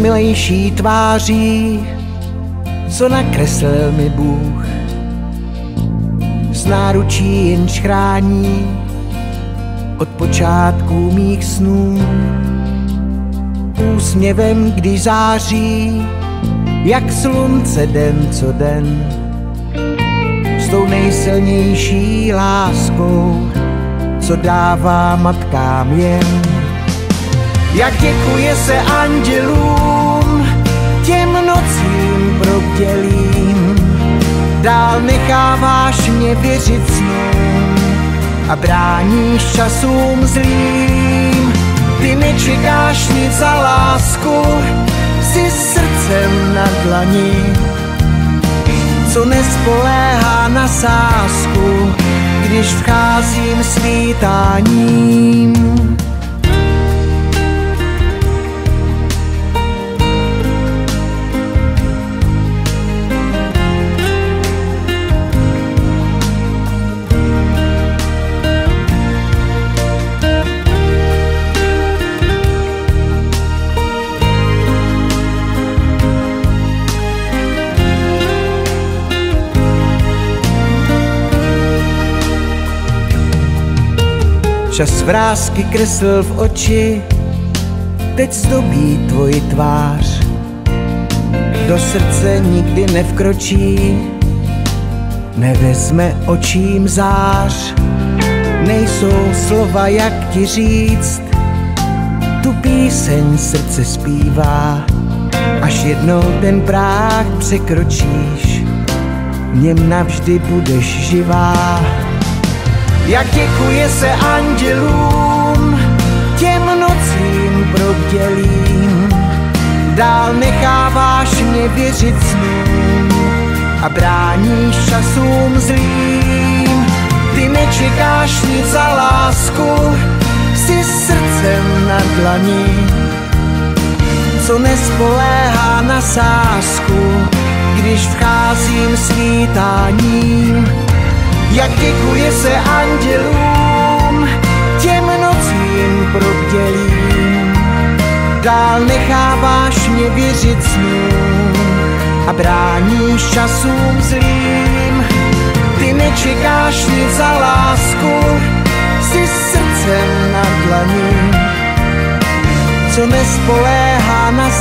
nejmilejší tváří, co nakreslil mi Bůh. Z náručí jenž chrání od počátku mých snů. Úsměvem, když září, jak slunce den co den, s tou nejsilnější láskou, co dává matkám jen. Jak děkuje se andělům, těm nocím probdělým, dál necháváš mě věřit snům a bráníš časům zlým. Ty nečekáš nic za lásku, jsi srdcem na dlani, co nespoléhá na sázku, když vcházím svítáním. Čas vrásky kreslil v oči, teď zdobí tvoji tvář. Do srdce nikdy nevkročí, nevezme očím zář. Nejsou slova, jak ti říct, tu píseň srdce zpívá. Až jednou ten práh překročíš, v něm navždy budeš živá. Jak děkuje se andělům, těm nocím probdělým, dál necháváš mě věřit snům a bráníš časům zlým. Ty nečekáš nic za lásku, jsi srdcem na dlani, co nespoléhá na sázku, když vcházím svítáním. Jak děkuje se andělům, těm nocím probdělým, dál necháváš mě věřit snům a bráníš časům zlým. Ty nečekáš nic za lásku, jsi srdcem na dlani, co nespoléhá na